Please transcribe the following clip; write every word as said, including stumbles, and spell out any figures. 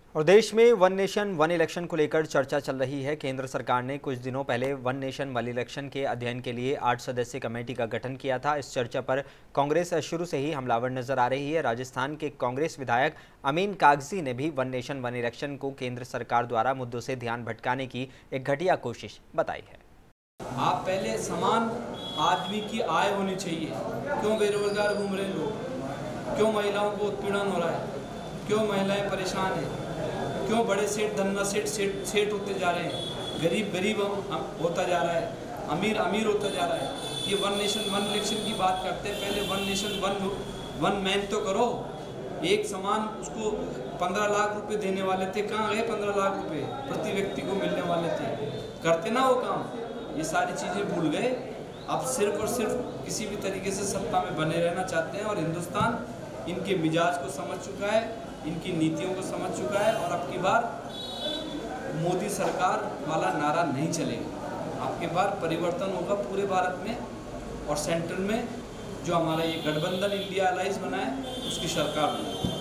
और देश में वन नेशन वन इलेक्शन को लेकर चर्चा चल रही है। केंद्र सरकार ने कुछ दिनों पहले वन नेशन वन इलेक्शन के अध्ययन के लिए आठ सदस्यीय कमेटी का गठन किया था। इस चर्चा पर कांग्रेस शुरू से ही हमलावर नजर आ रही है। राजस्थान के कांग्रेस विधायक अमीन कागजी ने भी वन नेशन वन इलेक्शन को केंद्र सरकार द्वारा मुद्दों से ध्यान भटकाने की एक घटिया कोशिश बताई है। आप पहले समान आदमी की आय होनी चाहिए। क्यों बेरोजगार घूम रहे लोग? क्यों महिलाओं को उत्पीड़न हो रहा है? क्यों महिलाएं परेशान हैं? क्यों बड़े सेठ धन्ना सेठ सेठ सेठ होते जा रहे हैं? गरीब गरीब होता जा रहा है, अमीर अमीर होता जा रहा है। ये वन नेशन वन इलेक्शन की बात करते हैं। पहले one nation one one man तो करो। एक समान उसको पंद्रह लाख रुपए देने वाले थे, कहाँ गए पंद्रह लाख रुपए प्रति व्यक्ति को मिलने वाले थे? करते ना वो काम। ये सारी चीज़ें भूल गए। अब सिर्फ और सिर्फ किसी भी तरीके से सत्ता में बने रहना चाहते हैं। और हिंदुस्तान इनके मिजाज को समझ चुका है, इनकी नीतियों को समझ चुका है। और अब की बार मोदी सरकार वाला नारा नहीं चलेगा। अब की बार परिवर्तन होगा पूरे भारत में, और सेंट्रल में जो हमारा ये गठबंधन इंडिया अलायंस बना है उसकी सरकार बनेगी।